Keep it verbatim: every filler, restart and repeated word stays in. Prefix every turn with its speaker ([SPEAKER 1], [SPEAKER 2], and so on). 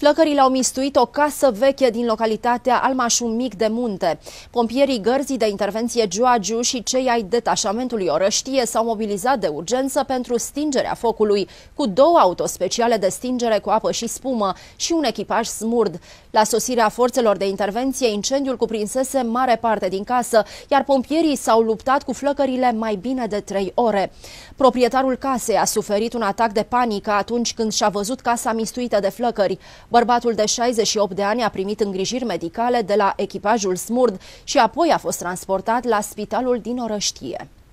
[SPEAKER 1] Flăcările au mistuit o casă veche din localitatea Almașul Mic de Munte. Pompierii Gărzii de Intervenție Giuagiu și cei ai detașamentului Orăștie s-au mobilizat de urgență pentru stingerea focului, cu două autospeciale de stingere cu apă și spumă și un echipaj smurd. La sosirea forțelor de intervenție, incendiul cuprinsese mare parte din casă, iar pompierii s-au luptat cu flăcările mai bine de trei ore. Proprietarul casei a suferit un atac de panică atunci când și-a văzut casa mistuită de flăcări. Bărbatul de șaizeci și opt de ani a primit îngrijiri medicale de la echipajul smurd și apoi a fost transportat la spitalul din Orăștie.